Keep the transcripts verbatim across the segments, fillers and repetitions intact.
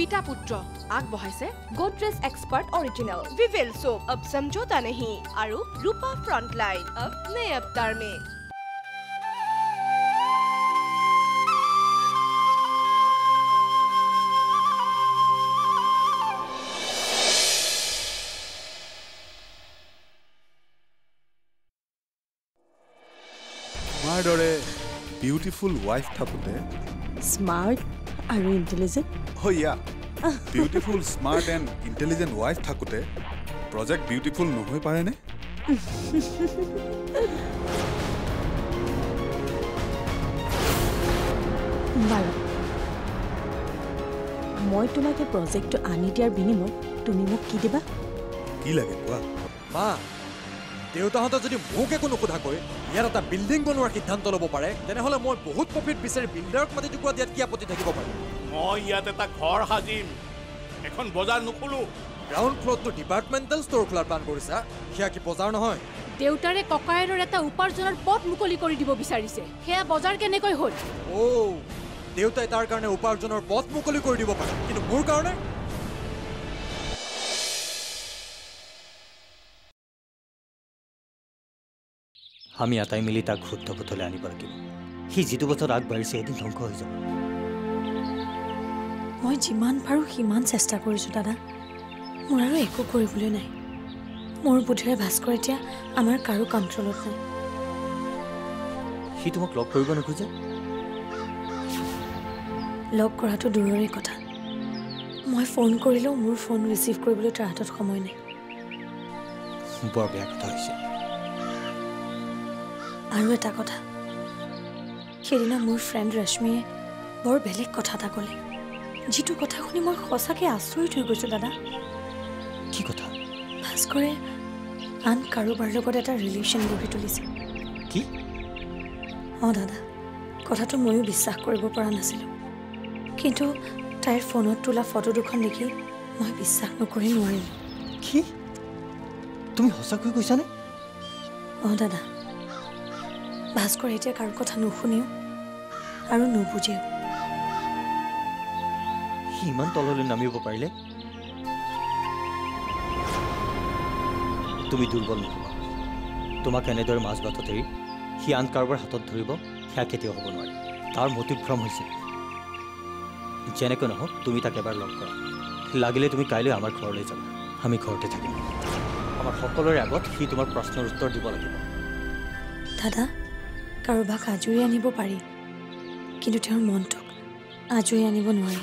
পিতা পুত্ৰ আগবঢ়াইছে Godrej Expert Original Vivel soap अब समझौता नहीं आरु रूपा फ्रंटलाइन अब नए अवतार में তোমাৰ দৰে বিউটিফুল ওয়াইফ থাকোতে স্মাৰ্ট আৰু intelligent oh yeah beautiful smart and intelligent wife থাকোতে প্ৰজেক্ট বিউটিফুল নহয় পাৰেনে বাৰু মই তোমাক এই প্ৰজেক্টটো আনি দিয়াৰ বিনিময়ত তুমি মোক কি দিবা কি লাগে কোৱা মা দেউতাহঁতে যদি মোক একো নুসুধাকৈ ইয়াত এটা বিল্ডিং বনোৱাৰ সিদ্ধান্ত ল'ব পাৰে তেনেহ'লে মই বহুত প্ৰফিট বিচাৰি বিল্ডাৰক মাটি টুকুৰা দিয়াত কি আপত্তি থাকিব পাৰে মই ইয়াত এটা ঘৰ সাজিম এখন বজাৰ নুখোলো গ্ৰাউণ্ড ফ্ল'ৰটো ডিপাৰ্টমেণ্টেল ষ্ট'ৰ খোলাৰ প্লান কৰিছা সেয়া কি বজাৰ নহয় দেউতাৰে ককায়েৰৰ এটা উপাৰ্জনৰ পথ মুকলি কৰি দিব বিচাৰিছে সেয়া বজাৰ কেনেকৈ হ'ল অ' দেউতাই তাৰ কাৰণে উপাৰ্জনৰ পথ মুকলি কৰি দিব পাৰে কিন্তু মোৰ কাৰণে আমি আটাই মিলি তাক শুদ্ধ পথলৈ আনিব লাগিব সি যিটো পথত আগবাঢ়িছে এদিন ধ্বংস হৈ যাব মই যিমান পাৰোঁ সিমান চেষ্টা কৰিছোঁ দাদা মোৰ আৰু একো কৰিবলৈ নাই মোৰ বুদ্ধিৰে ভাস্কৰ এতিয়া আমাৰ কাৰো কণ্ট্ৰলত নাই সি তোমাক লগ কৰিব নোখোজে লগ কৰাটো দূৰৰে কথা মই ফোন কৰিলেও মোৰ ফোন ৰিচিভ কৰিবলৈ তাৰ হাতত সময় নাই বৰ বেয়া কথা হৈছে আৰু এটা কথা সেইদিনা মোৰ ফ্ৰেণ্ড ৰশ্মিয়ে বৰ বেলেগ কথা এটা ক'লে যিটো কথা শুনি মই সঁচাকৈ আচৰিত হৈ গৈছোঁ দাদা কি কথা ভাস্কৰে আন কাৰোবাৰ লগত এটা ৰিলেশ্যন গঢ়ি তুলিছে কি অঁ দাদা কথাটো ময়ো বিশ্বাস কৰিব পৰা নাছিলোঁ কিন্তু তাইৰ ফোনত তোলা ফটো দুখন দেখি মই বিশ্বাস নকৰি নোৱাৰিলোঁ কি তুমি সঁচাকৈ কৈছানে অঁ দাদা ভাস্কৰ এতিয়া কাৰো কথা নুশুনেও আৰু নুবুজেও সি ইমান তললৈ নামিব পাৰিলে তুমি দুৰ্বল নহবা তোমাক এনেদৰে মাছ বাটত এৰি সি আন কাৰোবাৰ হাতত ধৰিব সেয়া কেতিয়াও হ'ব নোৱাৰে তাৰ মতিভ্ৰম হৈছে যেনেকৈ নহওক তুমি তাক এবাৰ লগ কৰা লাগিলে তুমি কাইলৈ আমাৰ ঘৰলৈ যাবা আমি ঘৰতে থাকিম আমাৰ সকলোৰে আগত সি তোমাৰ প্ৰশ্নৰ উত্তৰ দিব লাগিব দাদা কাৰোবাক আজৰি আনিব পাৰি কিন্তু তেওঁৰ মনটোক আজৰি আনিব নোৱাৰি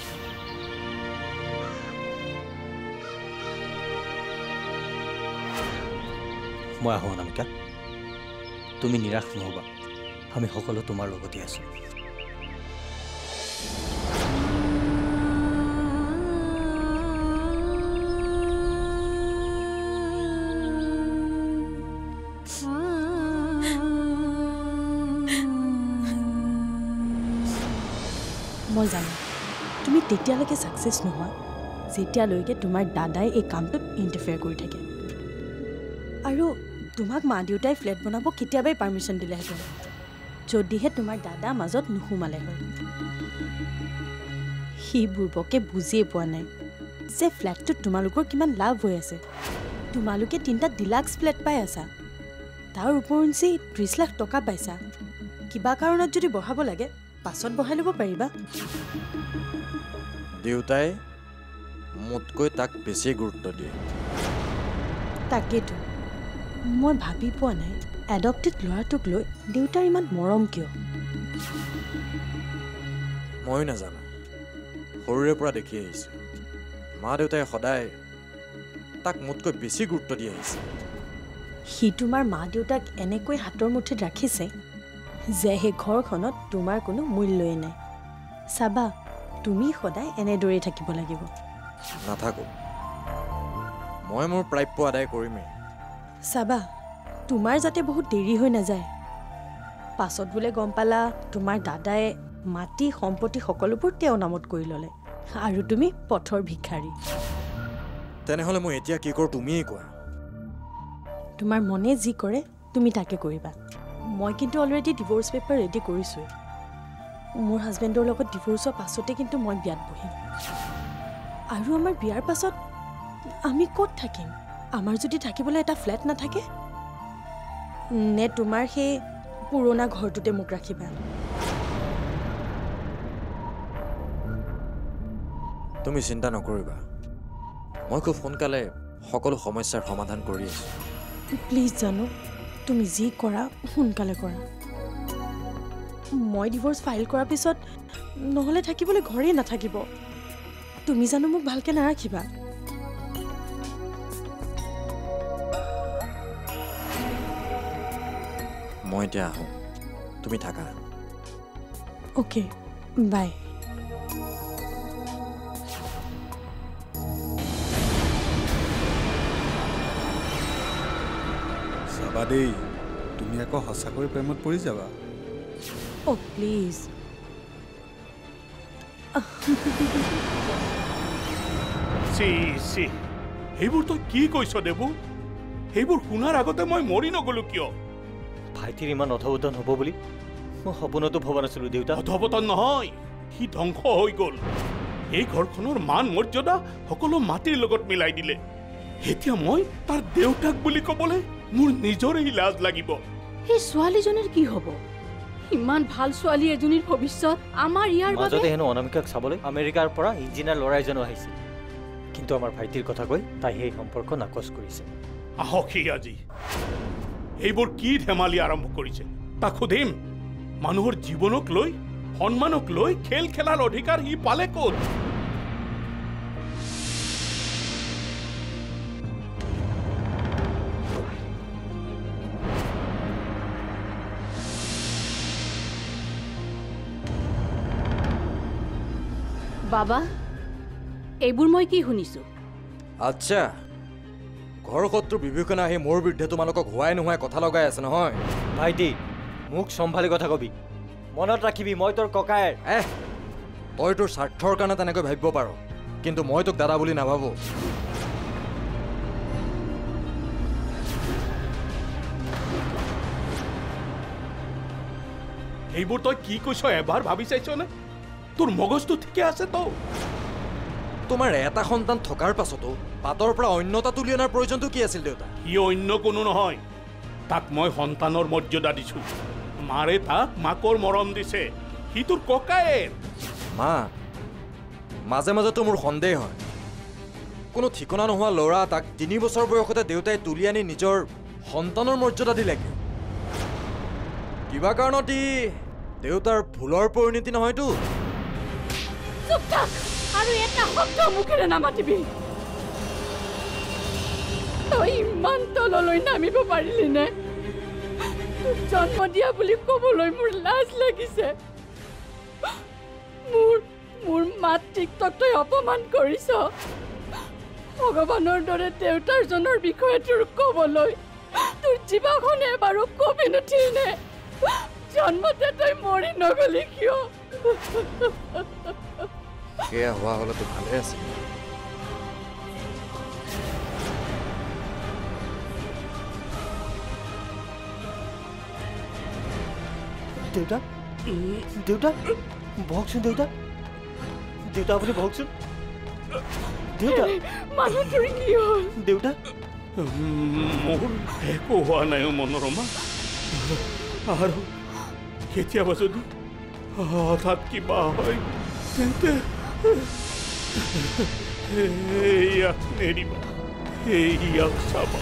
মই আহোঁ অনামিকা তুমি নিৰাশ নহ'বা আমি সকলো তোমাৰ লগতে আছোঁ মই জানো তুমি তেতিয়ালৈকে ছাকচেছ নোহোৱা যেতিয়ালৈকে তোমাৰ দাদাই এই কামটোত ইণ্টাৰফেয়াৰ কৰি থাকে আৰু তোমাক মা দেউতাই ফ্লেট বনাব কেতিয়াবাই পাৰ্মিশ্যন দিলেহেঁতেন যদিহে তোমাৰ দাদা মাজত নুসুমালে হয় সি বুৰ্বকে বুজিয়ে পোৱা নাই যে ফ্লেটটোত তোমালোকৰ কিমান লাভ হৈ আছে তোমালোকে তিনিটা ডিলাক্স ফ্লেট পাই আছা তাৰ ওপৰঞ্চি ত্ৰিছ লাখ টকা পাইছা কিবা কাৰণত যদি বঢ়াব লাগে পাছত বঢ়াই ল'ব পাৰিবা দেউতাই মোতকৈ তাক বেছি গুৰুত্ব দিয়ে তাকেতো মই ভাবি পোৱা নাই এডপ্টেড ল'ৰাটোক লৈ দেউতাৰ ইমান মৰম কিয় ময়ো নাজানো সৰুৰে পৰা দেখি আহিছোঁ মা দেউতাই সদায় তাক মোতকৈ বেছি গুৰুত্ব দি আহিছে সি তোমাৰ মা দেউতাক এনেকৈ হাতৰ মুঠিত ৰাখিছে যে সেই ঘৰখনত তোমাৰ কোনো মূল্যই নাই চাবা তুমি সদায় এনেদৰেই থাকিব লাগিব নাথাকোঁ মই মোৰ প্ৰাপ্য আদায় কৰিমেই চাবা তোমাৰ যাতে বহুত দেৰি হৈ নাযায় পাছত বোলে গম পালা তোমাৰ দাদাই মাটি সম্পত্তি সকলোবোৰ তেওঁ নামত কৰি ল'লে আৰু তুমি পথৰ ভিক্ষাৰী তেনেহ'লে মই এতিয়া কি কৰোঁ তুমিয়েই কোৱা তোমাৰ মনে যি কৰে তুমি তাকে কৰিবা মই কিন্তু অলৰেডি ডিভোৰ্চ পেপাৰ ৰেডি কৰিছোঁৱেই মোৰ হাজবেণ্ডৰ লগত ডিভোৰ্চৰ পাছতে কিন্তু মই বিয়াত বহিম আৰু আমাৰ বিয়াৰ পাছত আমি ক'ত থাকিম? আমাৰ যদি থাকিবলৈ এটা ফ্লেট নাথাকে, নে তোমাৰ সেই পুৰণা ঘৰটোতে মোক ৰাখিবা? তুমি চিন্তা নকৰিবা, মই খুব সোনকালে সকলো সমস্যাৰ সমাধান কৰি আছোঁ। প্লিজ জানো, তুমি যি কৰা সোনকালে কৰা। মই ডিভ'ৰ্চ ফাইল কৰাৰ পিছত নহ'লে থাকিবলৈ ঘৰেই নাথাকিব। তুমি জানো মোক ভালকৈ নাৰাখিবা? মই এতিয়া আহোঁ, তুমি থাকা। Okay, bye. চাবা দেই, তুমি আকৌ সঁচাকৈ প্ৰেমত পৰি যাবা। অ' প্লিজ। চি চি সেইবোৰ তই কি কৈছ দেবু? সেইবোৰ শুনাৰ আগতে মই মৰি নগলো কিয়? ভাইটিৰ ইমান অধপতন হ'ব বুলি মই সপোনতো ভবা নাছিলো দেউতা। অধপতন নহয়, সি ধ্বংস হৈ গ'ল। এই ঘৰখনৰ মান মৰ্যাদা সকলো মাটিৰ লগত মিলাই দিলে। এতিয়া মই তাৰ দেউতাক বুলি ক'বলৈ মোৰ নিজৰে লাজ লাগিব। সেই ছোৱালীজনীৰ কি হ'ব? ইমান ভাল ছোৱালী এজনীৰ ভৱিষ্যত আমাৰ ইয়াৰ বাবে। মাজতে হেনো অনামিকাক চাবলৈ আমেৰিকাৰ পৰা ইঞ্জিনিয়াৰ ল'ৰা এজনো আহিছিল, কিন্তু আমাৰ ভাইটিৰ কথা কৈ তাই সেই সম্পৰ্ক নাকচ কৰিছে। আহক সি আজি এইবোৰ কি ধেমালি আৰম্ভ কৰিছে তাক সুধিম। মানুহৰ জীৱনক লৈ সন্মানক লৈ খেল খেলাৰ অধিকাৰ সি পালে ক'ত? বাবা, এইবোৰ মই কি শুনিছো? আচ্ছা, ঘৰ শত্ৰু বিভীষণে আহি মোৰ বিৰুদ্ধে তোমালোকক হোৱাই নোহোৱাই কথা লগাই আছে নহয়? ভাইটি, মোক চম্ভালি কথা কবি। মনত ৰাখিবি মই তোৰ ককায়েৰ। এহ, তই তোৰ স্বাৰ্থৰ কাৰণে তেনেকৈ ভাবিব পাৰ, কিন্তু মই তোক দাদা বুলি নাভাবো। এইবোৰ তই কি কৈছ এবাৰ ভাবি চাইছনে? তোৰ মগজটো ঠিকে আছে তো? তোমাৰ এটা সন্তান থকাৰ পাছতো পাতৰ পৰা অন্য এটা তুলি অনাৰ প্ৰয়োজনটো কি আছিল দেউতা? সি অন্য কোনো নহয়, তাক মই সন্তানৰ মৰ্যাদা দিছো। মাৰে তাক মাকৰ মৰম দিছে, সি তোৰ ককায়েৰ। মা, মাজে মাজেতো মোৰ সন্দেহ হয়, কোনো ঠিকনা নোহোৱা ল'ৰা তাক তিনি বছৰ বয়সতে দেউতাই তুলি আনি নিজৰ সন্তানৰ মৰ্যাদা দিলেগে। কিবা কাৰণত ই দেউতাৰ ভুলৰ পৰিণতি নহয়তো? চুপ থাক আৰু এটা শব্দ মুখেৰে নামাতিবি। তই ইমান তললৈ নামিব পাৰিলি নে? জন্ম দিয়া বুলি ক'বলৈ মোৰ লাজ লাগিছে। মোৰ মোৰ মাতৃক তই অপমান কৰিছ। ভগৱানৰ দৰে দেউতাৰজনৰ বিষয়ে তোৰ ক'বলৈ তোৰ জিভাখনে এবাৰো কবি নুঠিল নে? জন্মতে তই মৰি নগলি কিয়? সেয়া হোৱা হ'লেতো ভালে আছিল। দেউতা, দেউতা বহকচোন। দেউতা, দেউতা আপুনি বহকচোন। দেউতা, মানুহটোৰ কি হ'ল? দেউতা, মোৰ একো হোৱা নাই মনোৰমা। আৰু কেতিয়াবা যদি হঠাৎ কিবা হয় তেন্তে এইয়াক নেৰিবা, এইয়াক চাবা।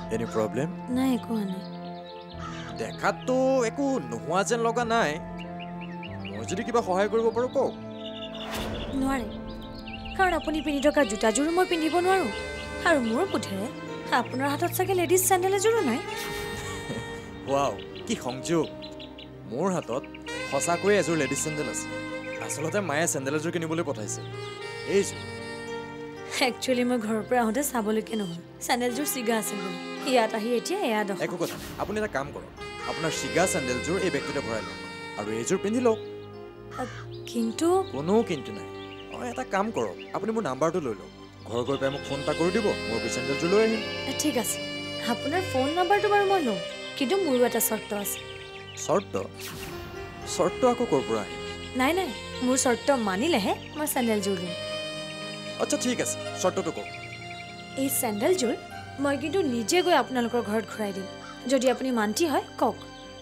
Any problem? নাই একো হোৱা নাই। দেখাততো একো নোহোৱা যেন লগা নাই। মই যদি কিবা সহায় কৰিব পাৰোঁ কওক। নোৱাৰে, কাৰণ আপুনি পিন্ধি থকা জোতাযোৰো মই পিন্ধিব নোৱাৰোঁ। আৰু মোৰ বোধেৰে আপোনাৰ হাতত চাগে লেডিজ চেণ্ডেল এযোৰো নাই। ৱাও, কি সংযোগ! মোৰ হাতত সঁচাকৈয়ে এযোৰ লেডিজ চেণ্ডেল আছে। আচলতে মায়ে চেণ্ডেল এযোৰ কিনিবলৈ পঠাইছে। এইযোৰ একচুৱেলি মই ঘৰৰ পৰা আহোঁতে চাবলৈকে নহ'ল, চেণ্ডেলযোৰ ছিগা আছিল বুলি। ইয়াত আহি এতিয়া এয়া দখা। একো কথা নাই, আপুনি এটা কাম কৰক, আপোনাৰ ছিগা চেণ্ডেলযোৰ এই বেগটোতে ভৰাই লওক আৰু এইযোৰ পিন্ধি লওক। কিন্তু কোনো কিন্তু নাই। অঁ, এটা কাম কৰক, আপুনি মোৰ নাম্বাৰটো লৈ লওক। ঘৰ গৈ পাই মোক ফোন এটা কৰি দিব, মই গৈ চেণ্ডেলযোৰ লৈ আহিম। ঠিক আছে, আপোনাৰ ফোন নাম্বাৰটো বাৰু মই লওঁ, কিন্তু মোৰো এটা চৰ্ত আছে। চৰ্ত? চৰ্ত আকৌ ক'ৰ পৰা আহিম? নাই নাই, মোৰ চৰ্ত মানিলেহে মই চেণ্ডেলযোৰ লওঁ। আচ্ছা ঠিক আছে, চৰ্তটো কওক। এই চেণ্ডেলযোৰ মই কিন্তু নিজে গৈ আপোনালোকৰ ঘৰত ঘূৰাই দিম, যদি আপুনি মান্তি হয় কওক।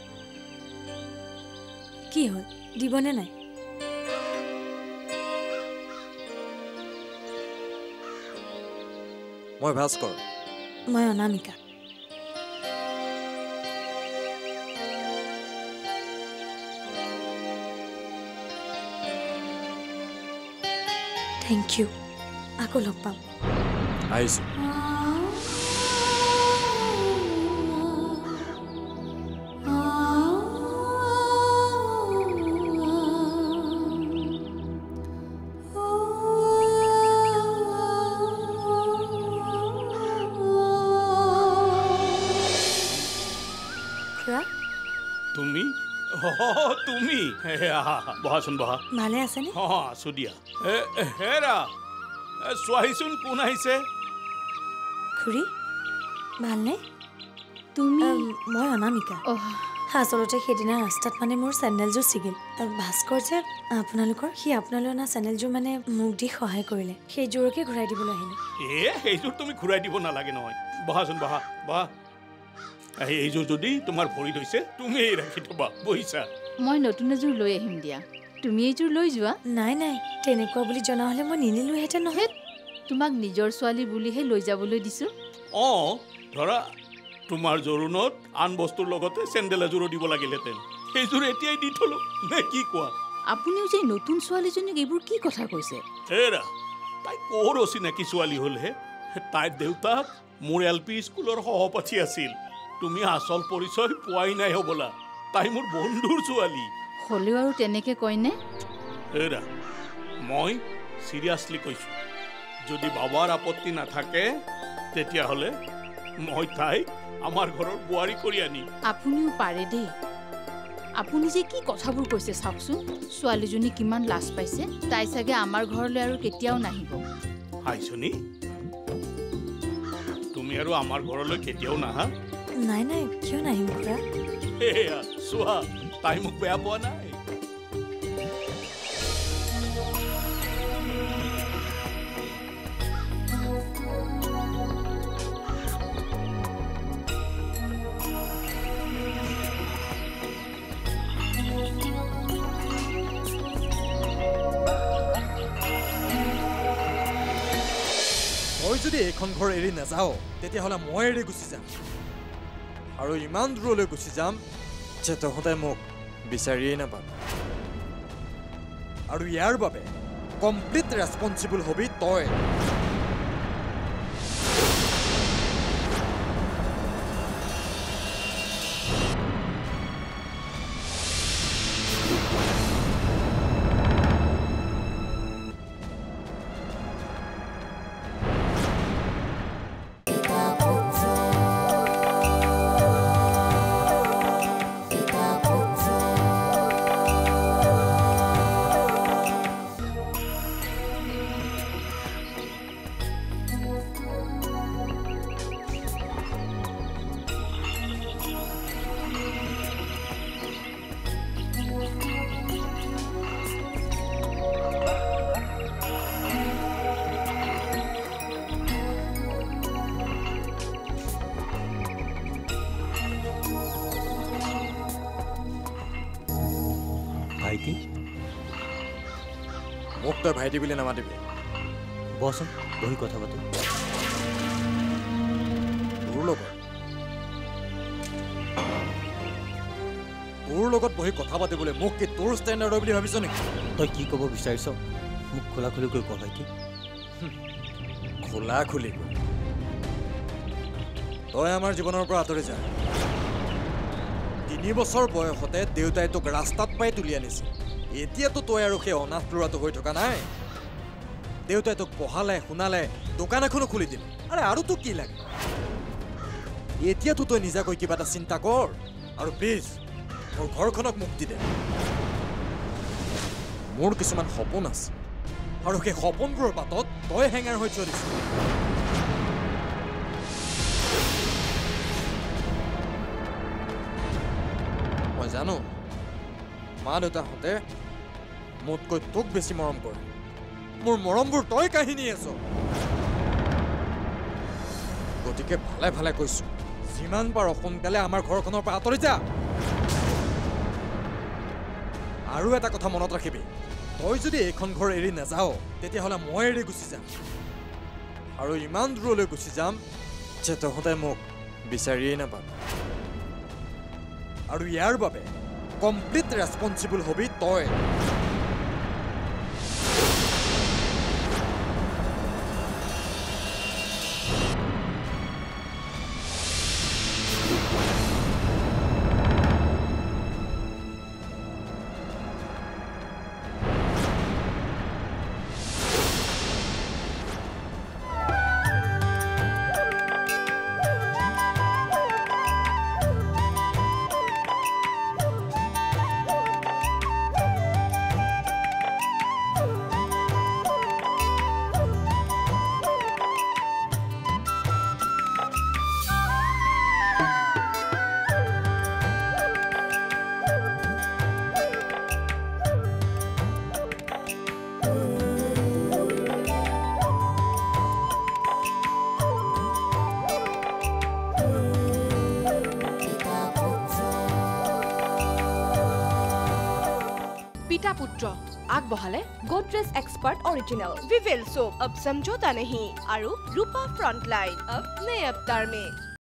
কি হ'ল, দিবনে নাই? মই ভাস্কৰ। মই অনামিকা। থেংক ইউ, আকৌ লগ পাম। আহিছোঁ। তুমি তুমি বহাচোন বহা। ভালে আছেনে? অঁ আছো দিয়া। হেৰা চোৱাহিচোন কোন আহিছে। খুৰী ভালনে? তুমি? মই অনামিকা। আচলতে সেইদিনা ৰাস্তাত মানে মোৰ চেণ্ডেলযোৰ ছিগিল। ভাস্কৰ যে আপোনালোকৰ, সি আপোনালৈ অনা চেণ্ডেলযোৰ মানে মোক দি সহায় কৰিলে, সেইযোৰকে ঘূৰাই দিবলৈ আহিলোঁ। এ সেইযোৰ তুমি ঘূৰাই দিব নালাগে নহয়। বহাচোন বহা বহা। এইযোৰ যদি তোমাৰ ভৰিত হৈছে তুমি এই ৰাখি থবা, বুজিছা? মই নতুন এযোৰ লৈ আহিম দিয়া, তুমি এইযোৰ লৈ যোৱা। নাই নাই, তেনেকুৱা বুলি জনা হ'লে মই নিনিলোহেঁতেন নহয়। তোমাক নিজৰ ছোৱালী বুলিহে লৈ যাবলৈ দিছোঁ। অঁ ধৰা তোমাৰ জোৰোণত আন বস্তুৰ লগতে চেণ্ডেল এযোৰো দিব লাগিলহেঁতেন, সেইযোৰ এতিয়াই দি থলো নে কি কোৱা? আপুনিও যে নতুন ছোৱালীজনীক এইবোৰ কি কথা কৈছে? হেৰা, তাই ক'ৰ অচিনাকি ছোৱালী হ'লহে। তাইৰ দেউতাক মোৰ এল পি স্কুলৰ সহপাঠী আছিল। তুমি আচল পৰিচয় পোৱাই নাই হ'বলা। তাই মোৰ বন্ধুৰ ছোৱালী। হ'লেও আৰু তেনেকে কয়নে? হেৰা, মই চিৰিয়াছলি কৈছোঁ, যদি বাবাৰ আপত্তি নাথাকে তেতিয়াহ'লে মই তাইক আমাৰ ঘৰৰ বোৱাৰী কৰি আনিম। আপুনিও পাৰে দেই। আপুনি যে কি কথাবোৰ কৈছে চাওকচোন। ছোৱালীজনী কিমান লাজ পাইছে। তাই চাগে আমাৰ ঘৰলৈ আৰু কেতিয়াও নাহিব। হাইছনি, তুমি আৰু আমাৰ ঘৰলৈ কেতিয়াও নাহা? নাই নাই, কিয় নাহিম খুৰা? সেয়া চোৱা, তাই মোক বেয়া পোৱা নাই। মই যদি এইখন ঘৰ এৰি নাযাওঁ তেতিয়াহ'লে মই এৰি গুচি যাম, আৰু ইমান দূৰলৈ গুচি যাম যে তহঁতে মোক বিচাৰিয়েই নাপাম। আৰু ইয়াৰ বাবে কমপ্লিট ৰেছপনচিবল হবি তই। ভাইটি? মোক তই ভাইটি বুলি নামাতিবি। বচোন বহি কথা পাতিম। তোৰ লগত লগত বহি কথা পাতিবলৈ মোক কি তোৰ ষ্টেণ্ডাৰ্ডৰ বুলি ভাবিছ নেকি তই কি ক'ব বিচাৰিছ মোক খোলা খুলিকৈ ক ভাইটি খোলা খুলিকৈ তই আমাৰ জীৱনৰ পৰা আঁতৰি যা তিনি বছৰ বয়সতে দেউতাই তোক ৰাস্তাত পাই তুলি আনিছে এতিয়াতো তই আৰু সেই অনাথ ল'ৰাটো হৈ থকা নাই দেউতাই তোক পঢ়ালে শুনালে দোকান এখনো খুলি দিলে আৰে আৰু তোক কি লাগে এতিয়াতো তই নিজাকৈ কিবা এটা চিন্তা কৰ আৰু প্লিজ মোৰ ঘৰখনক মুক্তি দে মোৰ কিছুমান সপোন আছে আৰু সেই সপোনবোৰৰ বাটত তই হেঙাৰ হৈ চলিছ মই জানো মা দেউতাহঁতে মোতকৈ তোক বেছি মৰম কৰে মোৰ মৰমবোৰ তই কাহিনী আছ গতিকে ভালে ভালে কৈছো যিমান পাৰ সোনকালে আমাৰ ঘৰখনৰ পৰা আঁতৰি যা আৰু এটা কথা মনত ৰাখিবি তই যদি এইখন ঘৰ এৰি নাযাও তেতিয়াহ'লে মই এৰি গুচি যাম আৰু ইমান দূৰলৈ গুচি যাম যে তহঁতে মোক বিচাৰিয়েই নাপাবি আৰু ইয়াৰ বাবে কমপ্লিট ৰেছপনচিবল হবি তই पिता पुत्र আগবঢ়ালে Godrej expert original Vivel soap अब समझौता नहीं आरु रूपा फ्रंटलाइन अब नए अवतार में